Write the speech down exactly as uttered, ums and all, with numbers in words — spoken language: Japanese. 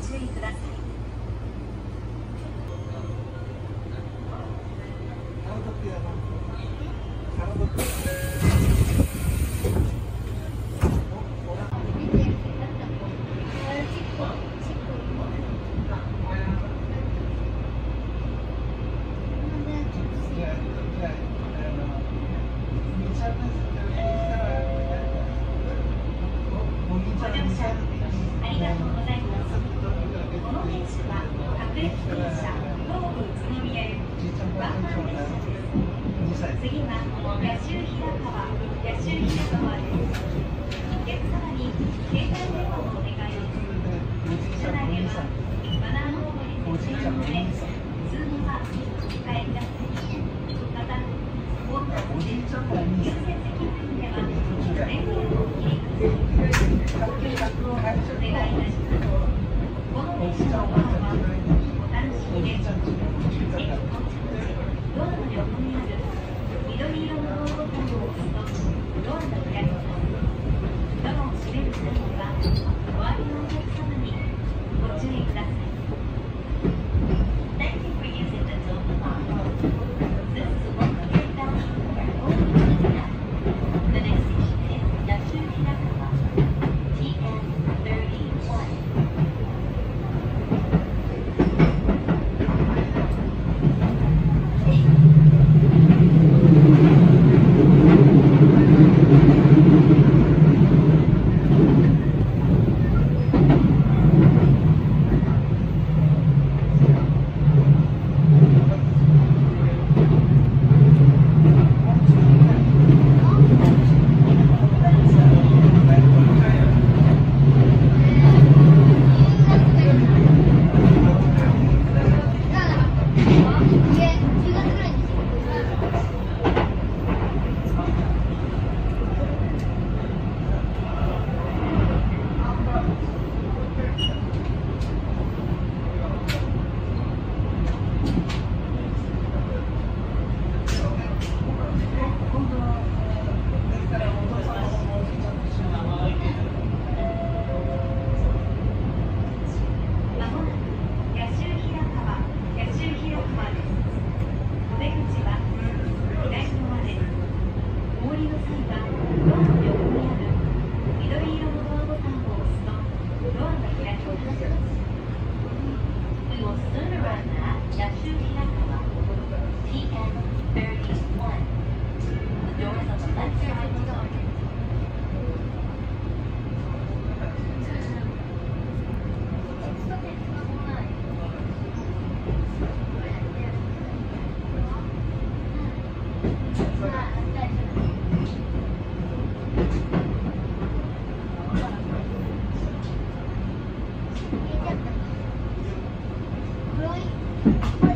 注意ください。ご乗車ありがとうございます。この電車は各駅停車東武宇都宮行きワンマン列車です。次は八州平川八州平川です。お客様に携帯電話をお願いです。車内ではマナーモードに設置のため通話はお控えください。また本日で優先席付近では電源をお切りください。ご協力をお願いいたします。この電車のドアはボタン式で、駅到着時、ドアの横にある緑色のドアボタンを押すとドアが開きます。ドアを閉める際には、お相手のお客様にご注意ください。Thank you for using the door lock. This is one hundred thousand The next station is Yashu Hirakawa. T N thirty-one. 黒い